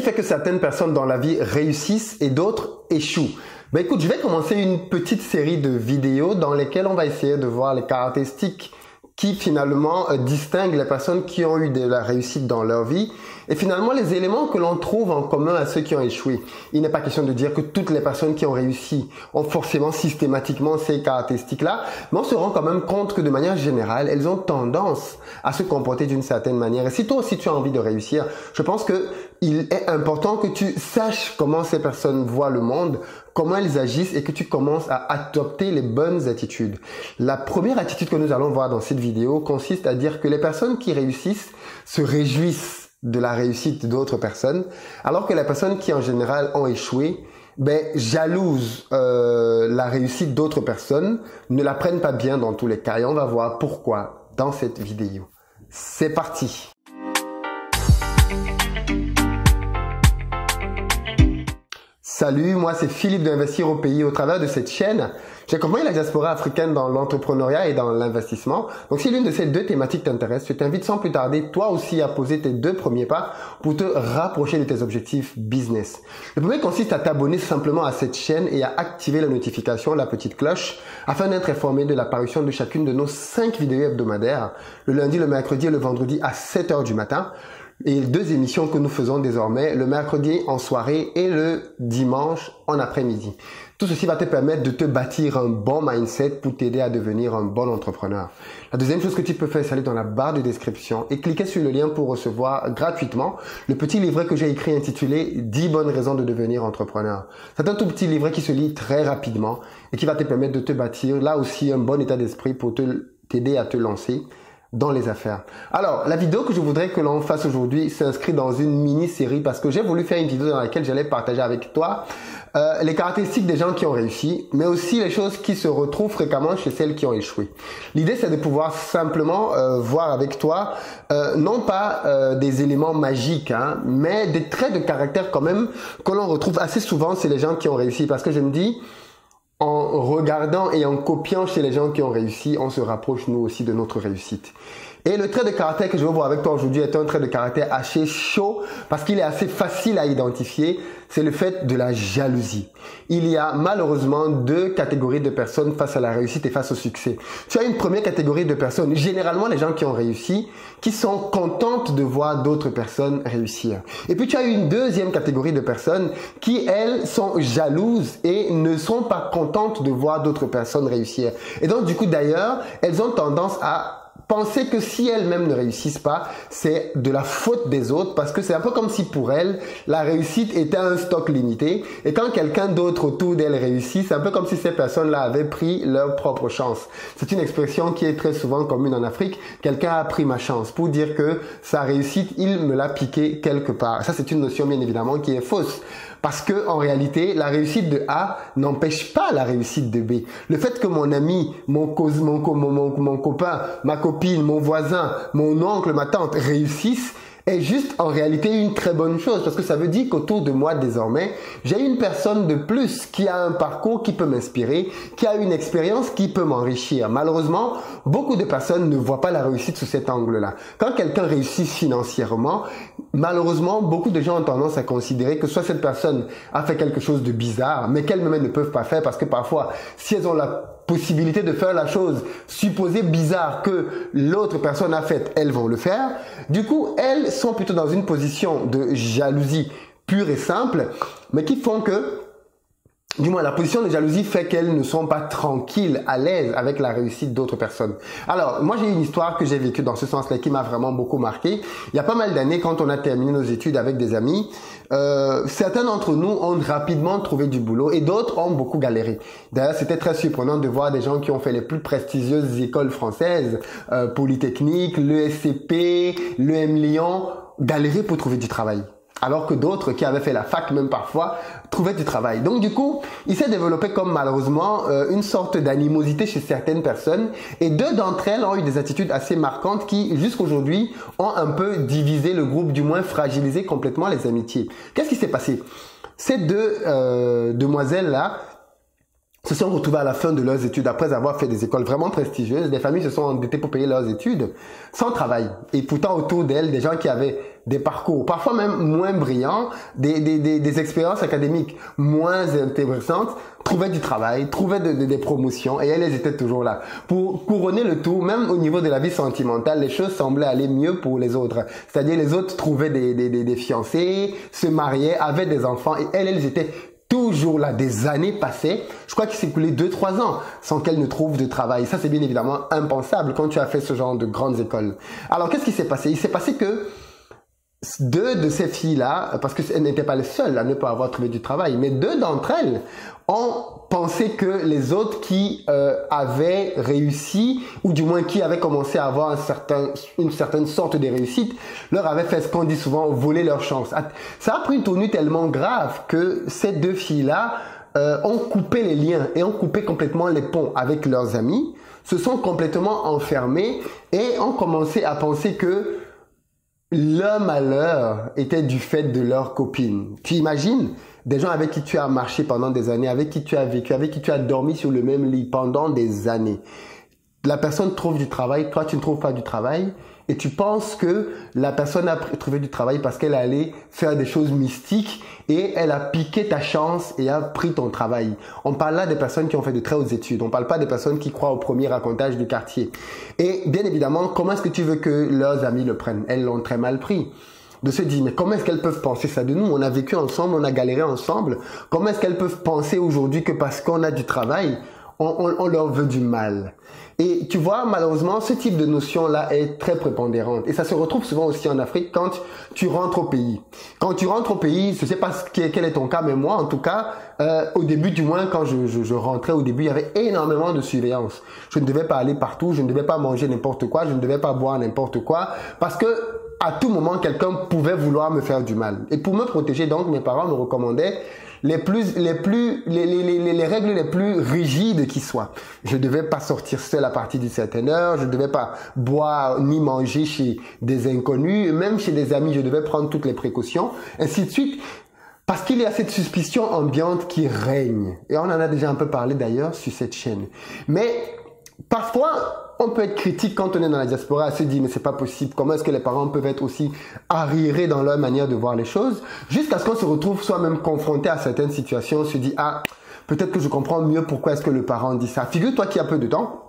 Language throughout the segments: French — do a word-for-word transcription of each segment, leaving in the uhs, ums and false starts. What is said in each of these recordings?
qui fait que certaines personnes dans la vie réussissent et d'autres échouent? Ben écoute, je vais commencer une petite série de vidéos dans lesquelles on va essayer de voir les caractéristiques qui finalement euh, distinguent les personnes qui ont eu de la réussite dans leur vie et finalement les éléments que l'on trouve en commun à ceux qui ont échoué. Il n'est pas question de dire que toutes les personnes qui ont réussi ont forcément systématiquement ces caractéristiques-là, mais on se rend quand même compte que de manière générale, elles ont tendance à se comporter d'une certaine manière. Et si toi aussi tu as envie de réussir, je pense que il est important que tu saches comment ces personnes voient le monde, comment elles agissent et que tu commences à adopter les bonnes attitudes. La première attitude que nous allons voir dans cette vidéo consiste à dire que les personnes qui réussissent se réjouissent de la réussite d'autres personnes, alors que les personnes qui en général ont échoué, ben, jalousent euh, la réussite d'autres personnes, ne la prennent pas bien dans tous les cas. Et on va voir pourquoi dans cette vidéo. C'est parti! Salut, moi c'est Philippe d'Investir au Pays. Au travers de cette chaîne, j'accompagne la diaspora africaine dans l'entrepreneuriat et dans l'investissement. Donc si l'une de ces deux thématiques t'intéresse, je t'invite sans plus tarder toi aussi à poser tes deux premiers pas pour te rapprocher de tes objectifs business. Le premier consiste à t'abonner simplement à cette chaîne et à activer la notification, la petite cloche, afin d'être informé de l'apparition de chacune de nos cinq vidéos hebdomadaires, le lundi, le mercredi et le vendredi à sept heures du matin. Et deux émissions que nous faisons désormais, le mercredi en soirée et le dimanche en après-midi. Tout ceci va te permettre de te bâtir un bon mindset pour t'aider à devenir un bon entrepreneur. La deuxième chose que tu peux faire, c'est aller dans la barre de description et cliquer sur le lien pour recevoir gratuitement le petit livret que j'ai écrit intitulé dix bonnes raisons de devenir entrepreneur. C'est un tout petit livret qui se lit très rapidement et qui va te permettre de te bâtir là aussi un bon état d'esprit pour te, t'aider à te lancer dans les affaires. Alors, la vidéo que je voudrais que l'on fasse aujourd'hui s'inscrit dans une mini-série parce que j'ai voulu faire une vidéo dans laquelle j'allais partager avec toi euh, les caractéristiques des gens qui ont réussi, mais aussi les choses qui se retrouvent fréquemment chez celles qui ont échoué. L'idée, c'est de pouvoir simplement euh, voir avec toi, euh, non pas euh, des éléments magiques, hein, mais des traits de caractère quand même que l'on retrouve assez souvent chez les gens qui ont réussi. Parce que je me dis, en regardant et en copiant chez les gens qui ont réussi, on se rapproche nous aussi de notre réussite. Et le trait de caractère que je veux voir avec toi aujourd'hui est un trait de caractère assez chaud parce qu'il est assez facile à identifier. C'est le fait de la jalousie. Il y a malheureusement deux catégories de personnes face à la réussite et face au succès. Tu as une première catégorie de personnes, généralement les gens qui ont réussi, qui sont contentes de voir d'autres personnes réussir. Et puis tu as une deuxième catégorie de personnes qui, elles, sont jalouses et ne sont pas contentes de voir d'autres personnes réussir. Et donc du coup d'ailleurs, elles ont tendance à penser que si elles-mêmes ne réussissent pas, c'est de la faute des autres parce que c'est un peu comme si pour elles, la réussite était un stock limité et quand quelqu'un d'autre autour d'elles réussit, c'est un peu comme si ces personnes-là avaient pris leur propre chance. C'est une expression qui est très souvent commune en Afrique. Quelqu'un a pris ma chance pour dire que sa réussite, il me l'a piqué quelque part. Ça, c'est une notion bien évidemment qui est fausse. Parce que en réalité, la réussite de A n'empêche pas la réussite de B. Le fait que mon ami, mon, cause, mon, mon, mon, mon copain, ma copine, mon voisin, mon oncle, ma tante réussissent est juste en réalité une très bonne chose parce que ça veut dire qu'autour de moi désormais, j'ai une personne de plus qui a un parcours qui peut m'inspirer, qui a une expérience qui peut m'enrichir. Malheureusement, beaucoup de personnes ne voient pas la réussite sous cet angle-là. Quand quelqu'un réussit financièrement, malheureusement, beaucoup de gens ont tendance à considérer que soit cette personne a fait quelque chose de bizarre, mais qu'elles-mêmes ne peuvent pas faire parce que parfois, si elles ont la possibilité de faire la chose supposée bizarre que l'autre personne a faite, elles vont le faire. Du coup, elles sont plutôt dans une position de jalousie pure et simple, mais qui font que, du moins, la position de jalousie fait qu'elles ne sont pas tranquilles, à l'aise avec la réussite d'autres personnes. Alors, moi, j'ai une histoire que j'ai vécue dans ce sens-là qui m'a vraiment beaucoup marqué. Il y a pas mal d'années, quand on a terminé nos études avec des amis, euh, certains d'entre nous ont rapidement trouvé du boulot et d'autres ont beaucoup galéré. D'ailleurs, c'était très surprenant de voir des gens qui ont fait les plus prestigieuses écoles françaises, euh, Polytechnique, l'E S C P, l'E M Lyon, galérer pour trouver du travail. Alors que d'autres qui avaient fait la fac, même parfois, trouvaient du travail. Donc du coup, il s'est développé comme malheureusement euh, une sorte d'animosité chez certaines personnes. Et deux d'entre elles ont eu des attitudes assez marquantes qui, jusqu'aujourd'hui, ont un peu divisé le groupe, du moins fragilisé complètement les amitiés. Qu'est-ce qui s'est passé? Ces deux euh, demoiselles-là se sont retrouvées à la fin de leurs études, après avoir fait des écoles vraiment prestigieuses. Des familles se sont endettées pour payer leurs études, sans travail. Et pourtant, autour d'elles, des gens qui avaient des parcours, parfois même moins brillants, des, des, des, des expériences académiques moins intéressantes, trouvaient du travail, trouvaient de, de, des promotions et elles étaient toujours là. Pour couronner le tout, même au niveau de la vie sentimentale, les choses semblaient aller mieux pour les autres. C'est-à-dire les autres trouvaient des, des, des, des fiancés, se mariaient, avaient des enfants et elles, elles étaient toujours là. Des années passées, je crois qu'il s'est écoulé deux trois ans sans qu'elles ne trouvent de travail. Ça, c'est bien évidemment impensable quand tu as fait ce genre de grandes écoles. Alors, qu'est-ce qui s'est passé? Il s'est passé que deux de ces filles-là, parce qu'elles n'étaient pas les seules à ne pas avoir trouvé du travail, mais deux d'entre elles ont pensé que les autres qui euh, avaient réussi, ou du moins qui avaient commencé à avoir un certain, une certaine sorte de réussite, leur avaient fait ce qu'on dit souvent, voler leur chance. Ça a pris une tournure tellement grave que ces deux filles-là euh, ont coupé les liens et ont coupé complètement les ponts avec leurs amis, se sont complètement enfermées et ont commencé à penser que leur malheur était du fait de leur copine. Tu imagines des gens avec qui tu as marché pendant des années, avec qui tu as vécu, avec qui tu as dormi sur le même lit pendant des années. La personne trouve du travail, toi tu ne trouves pas du travail et tu penses que la personne a trouvé du travail parce qu'elle allait faire des choses mystiques et elle a piqué ta chance et a pris ton travail. On parle là des personnes qui ont fait de très hautes études. On ne parle pas des personnes qui croient au premier racontage du quartier. Et bien évidemment, comment est-ce que tu veux que leurs amis le prennent? Elles l'ont très mal pris. De se dire, mais comment est-ce qu'elles peuvent penser ça de nous? On a vécu ensemble, on a galéré ensemble. Comment est-ce qu'elles peuvent penser aujourd'hui que parce qu'on a du travail, on, on, on leur veut du mal? Et tu vois, malheureusement, ce type de notion-là est très prépondérante. Et ça se retrouve souvent aussi en Afrique quand tu rentres au pays. Quand tu rentres au pays, je ne sais pas ce qui est, quel est ton cas, mais moi, en tout cas, euh, au début, du moins, quand je, je, je rentrais au début, il y avait énormément de surveillance. Je ne devais pas aller partout, je ne devais pas manger n'importe quoi, je ne devais pas boire n'importe quoi, parce que à tout moment, quelqu'un pouvait vouloir me faire du mal. Et pour me protéger, donc, mes parents me recommandaient les plus, les plus, les, les, les, les règles les plus rigides qui soient. Je ne devais pas sortir seul à partir d'une certaine heure, je ne devais pas boire ni manger chez des inconnus, même chez des amis, je devais prendre toutes les précautions, ainsi de suite. Parce qu'il y a cette suspicion ambiante qui règne. Et on en a déjà un peu parlé d'ailleurs sur cette chaîne. Mais parfois, on peut être critique quand on est dans la diaspora, à se dire mais c'est pas possible, comment est-ce que les parents peuvent être aussi arriérés dans leur manière de voir les choses, jusqu'à ce qu'on se retrouve soi-même confronté à certaines situations, on se dit ah, peut-être que je comprends mieux pourquoi est-ce que le parent dit ça. Figure-toi qu'il y a peu de temps,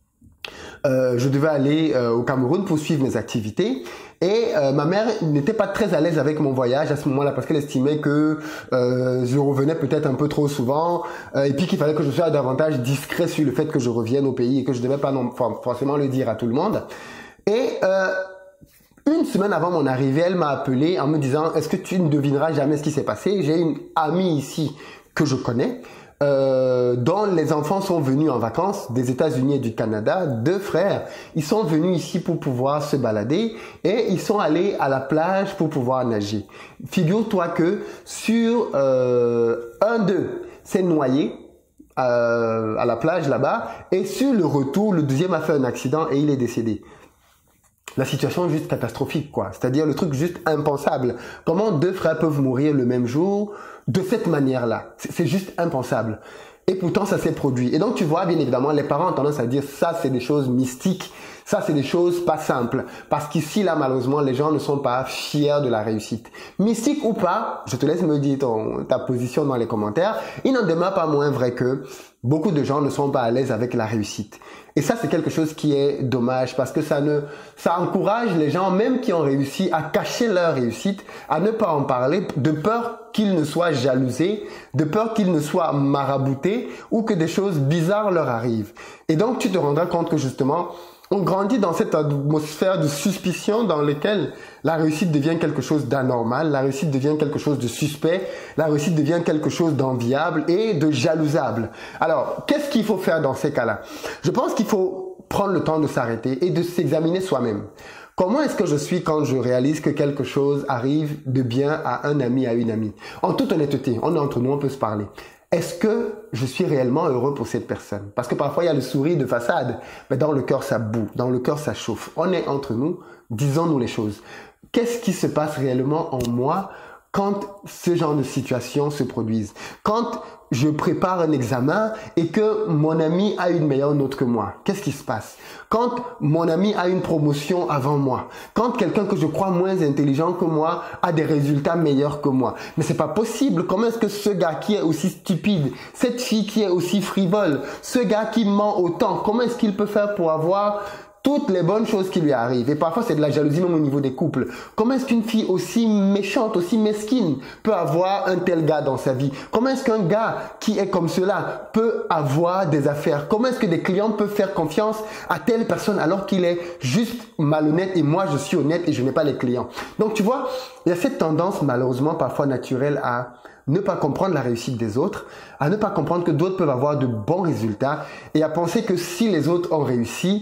euh, je devais aller euh, au Cameroun pour suivre mes activités et euh, ma mère n'était pas très à l'aise avec mon voyage à ce moment-là parce qu'elle estimait que euh, je revenais peut-être un peu trop souvent euh, et puis qu'il fallait que je sois davantage discret sur le fait que je revienne au pays et que je ne devais pas non, forcément le dire à tout le monde. Et euh, une semaine avant mon arrivée, elle m'a appelé en me disant « Est-ce que tu ne devineras jamais ce qui s'est passé? J'ai une amie ici que je connais. » Euh, dont les enfants sont venus en vacances des États-Unis et du Canada, deux frères. Ils sont venus ici pour pouvoir se balader et ils sont allés à la plage pour pouvoir nager. Figure-toi que sur euh, un d'eux s'est noyé euh, à la plage là-bas et sur le retour, le deuxième a fait un accident et il est décédé. La situation est juste catastrophique, quoi. C'est-à-dire le truc juste impensable. Comment deux frères peuvent mourir le même jour de cette manière-là? C'est juste impensable. Et pourtant, ça s'est produit. Et donc, tu vois, bien évidemment, les parents ont tendance à dire ça, c'est des choses mystiques. Ça, c'est des choses pas simples. Parce qu'ici, là, malheureusement, les gens ne sont pas fiers de la réussite. Mystique ou pas, je te laisse me dire ton, ta position dans les commentaires. Il n'en demeure pas moins vrai que beaucoup de gens ne sont pas à l'aise avec la réussite. Et ça, c'est quelque chose qui est dommage parce que ça ne, ça encourage les gens, même qui ont réussi, à cacher leur réussite, à ne pas en parler, de peur qu'ils ne soient jalousés, de peur qu'ils ne soient maraboutés ou que des choses bizarres leur arrivent. Et donc, tu te rendras compte que justement, on grandit dans cette atmosphère de suspicion dans laquelle la réussite devient quelque chose d'anormal, la réussite devient quelque chose de suspect, la réussite devient quelque chose d'enviable et de jalousable. Alors, qu'est-ce qu'il faut faire dans ces cas-là? Je pense qu'il faut prendre le temps de s'arrêter et de s'examiner soi-même. Comment est-ce que je suis quand je réalise que quelque chose arrive de bien à un ami, à une amie? En toute honnêteté, on est entre nous, on peut se parler. Est-ce que je suis réellement heureux pour cette personne? Parce que parfois, il y a le sourire de façade, mais dans le cœur, ça boue, dans le cœur, ça chauffe. On est entre nous, disons-nous les choses. Qu'est-ce qui se passe réellement en moi quand ce genre de situation se produise. Quand je prépare un examen et que mon ami a une meilleure note que moi, qu'est-ce qui se passe? Quand mon ami a une promotion avant moi, quand quelqu'un que je crois moins intelligent que moi a des résultats meilleurs que moi, mais c'est pas possible. Comment est-ce que ce gars qui est aussi stupide, cette fille qui est aussi frivole, ce gars qui ment autant, comment est-ce qu'il peut faire pour avoir toutes les bonnes choses qui lui arrivent? Et parfois, c'est de la jalousie même au niveau des couples. Comment est-ce qu'une fille aussi méchante, aussi mesquine peut avoir un tel gars dans sa vie? Comment est-ce qu'un gars qui est comme cela peut avoir des affaires? Comment est-ce que des clients peuvent faire confiance à telle personne alors qu'il est juste malhonnête et moi, je suis honnête et je n'ai pas les clients? Donc, tu vois, il y a cette tendance malheureusement parfois naturelle à ne pas comprendre la réussite des autres, à ne pas comprendre que d'autres peuvent avoir de bons résultats et à penser que si les autres ont réussi,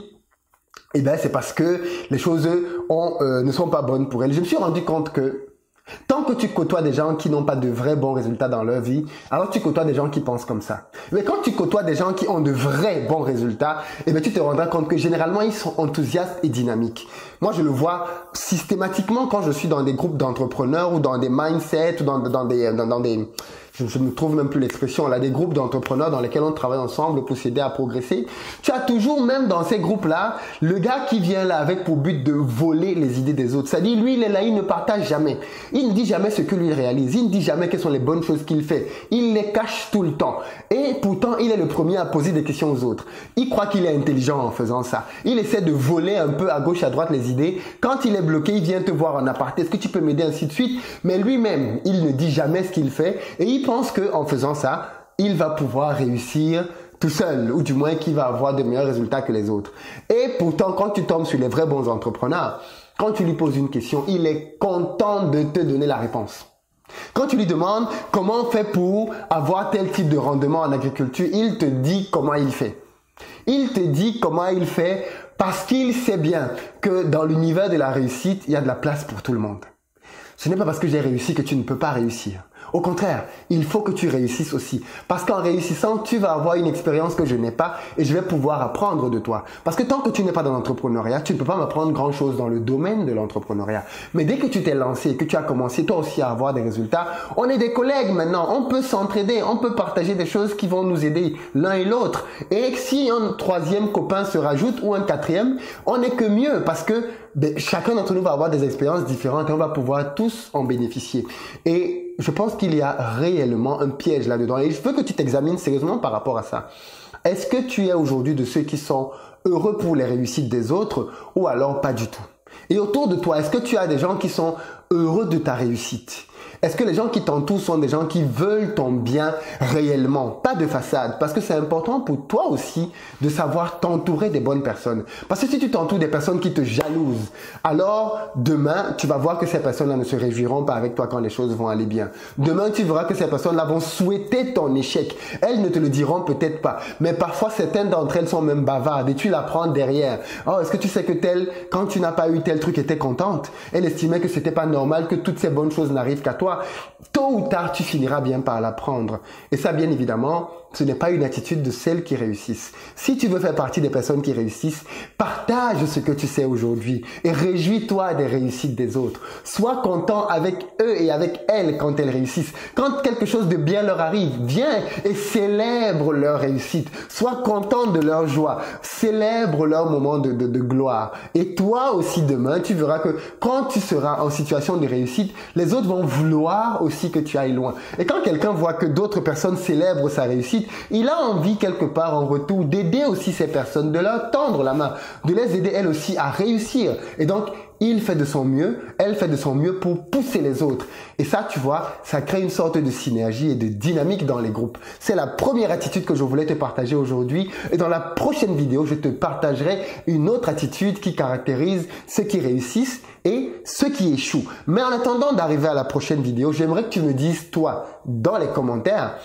eh bien, c'est parce que les choses ont, euh, ne sont pas bonnes pour elles. Je me suis rendu compte que tant que tu côtoies des gens qui n'ont pas de vrais bons résultats dans leur vie, alors tu côtoies des gens qui pensent comme ça. Mais quand tu côtoies des gens qui ont de vrais bons résultats, eh bien, tu te rendras compte que généralement, ils sont enthousiastes et dynamiques. Moi, je le vois systématiquement quand je suis dans des groupes d'entrepreneurs ou dans des mindsets ou dans, dans des... Dans, dans des Je, je ne trouve même plus l'expression, là, des groupes d'entrepreneurs dans lesquels on travaille ensemble pour s'aider à progresser. Tu as toujours, même dans ces groupes-là, le gars qui vient là avec pour but de voler les idées des autres. C'est-à-dire, lui, il est là, il ne partage jamais. Il ne dit jamais ce que lui réalise. Il ne dit jamais quelles sont les bonnes choses qu'il fait. Il les cache tout le temps. Et pourtant, il est le premier à poser des questions aux autres. Il croit qu'il est intelligent en faisant ça. Il essaie de voler un peu à gauche, à droite les idées. Quand il est bloqué, il vient te voir en aparté. Est-ce que tu peux m'aider, ainsi de suite? Mais lui-même, il ne dit jamais ce qu'il fait. Et il pense qu'en faisant ça, il va pouvoir réussir tout seul, ou du moins qu'il va avoir de meilleurs résultats que les autres. Et pourtant, quand tu tombes sur les vrais bons entrepreneurs, quand tu lui poses une question, il est content de te donner la réponse. Quand tu lui demandes comment on fait pour avoir tel type de rendement en agriculture, il te dit comment il fait. Il te dit comment il fait parce qu'il sait bien que dans l'univers de la réussite, il y a de la place pour tout le monde. Ce n'est pas parce que j'ai réussi que tu ne peux pas réussir. Au contraire, il faut que tu réussisses aussi. Parce qu'en réussissant, tu vas avoir une expérience que je n'ai pas et je vais pouvoir apprendre de toi. Parce que tant que tu n'es pas dans l'entrepreneuriat, tu ne peux pas m'apprendre grand chose dans le domaine de l'entrepreneuriat. Mais dès que tu t'es lancé et que tu as commencé toi aussi à avoir des résultats, on est des collègues maintenant. On peut s'entraider, on peut partager des choses qui vont nous aider l'un et l'autre. Et si un troisième copain se rajoute ou un quatrième, on n'est que mieux parce que ben, chacun d'entre nous va avoir des expériences différentes et on va pouvoir tous en bénéficier. Et je pense qu'il y a réellement un piège là-dedans. Et je veux que tu t'examines sérieusement par rapport à ça. Est-ce que tu es aujourd'hui de ceux qui sont heureux pour les réussites des autres ou alors pas du tout? Et autour de toi, est-ce que tu as des gens qui sont heureux de ta réussite? Est-ce que les gens qui t'entourent sont des gens qui veulent ton bien réellement, pas de façade? Parce que c'est important pour toi aussi de savoir t'entourer des bonnes personnes. Parce que si tu t'entoures des personnes qui te jalousent, alors demain, tu vas voir que ces personnes-là ne se réjouiront pas avec toi quand les choses vont aller bien. Demain, tu verras que ces personnes-là vont souhaiter ton échec. Elles ne te le diront peut-être pas. Mais parfois, certaines d'entre elles sont même bavardes et tu la prends derrière. Oh, est-ce que tu sais que telle, quand tu n'as pas eu tel truc, était contente? Elle estimait que c'était pas normal que toutes ces bonnes choses n'arrivent qu'à toi. Tôt ou tard, tu finiras bien par l'apprendre. Et ça, bien évidemment, ce n'est pas une attitude de celles qui réussissent. Si tu veux faire partie des personnes qui réussissent, partage ce que tu sais aujourd'hui et réjouis-toi des réussites des autres. Sois content avec eux et avec elles quand elles réussissent. Quand quelque chose de bien leur arrive, viens et célèbre leur réussite. Sois content de leur joie. Célèbre leur moment de, de, de gloire. Et toi aussi demain, tu verras que quand tu seras en situation de réussite, les autres vont vouloir aussi que tu ailles loin. Et quand quelqu'un voit que d'autres personnes célèbrent sa réussite, il a envie quelque part en retour d'aider aussi ces personnes, de leur tendre la main, de les aider elles aussi à réussir. Et donc, il fait de son mieux, elle fait de son mieux pour pousser les autres. Et ça, tu vois, ça crée une sorte de synergie et de dynamique dans les groupes. C'est la première attitude que je voulais te partager aujourd'hui. Et dans la prochaine vidéo, je te partagerai une autre attitude qui caractérise ceux qui réussissent et ceux qui échouent. Mais en attendant d'arriver à la prochaine vidéo, j'aimerais que tu me dises, toi, dans les commentaires,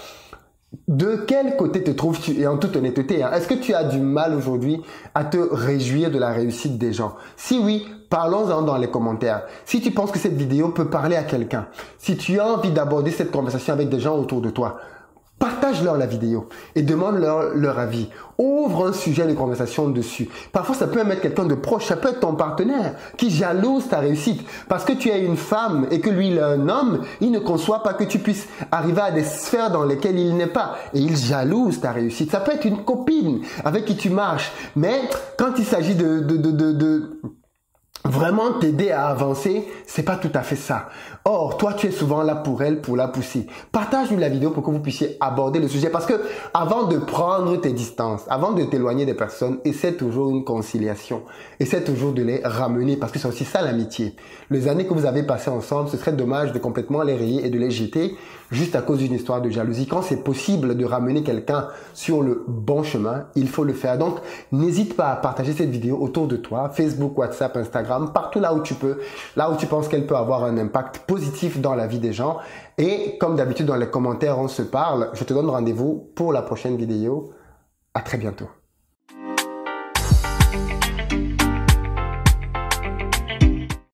de quel côté te trouves-tu? Et en toute honnêteté, hein, est-ce que tu as du mal aujourd'hui à te réjouir de la réussite des gens? Si oui, parlons-en dans les commentaires. Si tu penses que cette vidéo peut parler à quelqu'un, si tu as envie d'aborder cette conversation avec des gens autour de toi, partage partage-leur la vidéo et demande-leur leur avis. Ouvre un sujet de conversation dessus. Parfois, ça peut même être quelqu'un de proche, ça peut être ton partenaire qui jalouse ta réussite. Parce que tu es une femme et que lui, il est un homme, il ne conçoit pas que tu puisses arriver à des sphères dans lesquelles il n'est pas. Et il jalouse ta réussite. Ça peut être une copine avec qui tu marches. Mais quand il s'agit de... de, de, de, de vraiment t'aider à avancer, c'est pas tout à fait ça. Or, toi, tu es souvent là pour elle, pour la pousser. Partage-lui la vidéo pour que vous puissiez aborder le sujet parce que avant de prendre tes distances, avant de t'éloigner des personnes, essaie toujours une conciliation. Essaie toujours de les ramener parce que c'est aussi ça l'amitié. Les années que vous avez passées ensemble, ce serait dommage de complètement les rayer et de les jeter juste à cause d'une histoire de jalousie. Quand c'est possible de ramener quelqu'un sur le bon chemin, il faut le faire. Donc, n'hésite pas à partager cette vidéo autour de toi, Facebook, WhatsApp, Instagram, partout là où tu peux, là où tu penses qu'elle peut avoir un impact positif dans la vie des gens. Et comme d'habitude, dans les commentaires, on se parle. Je te donne rendez-vous pour la prochaine vidéo. À très bientôt.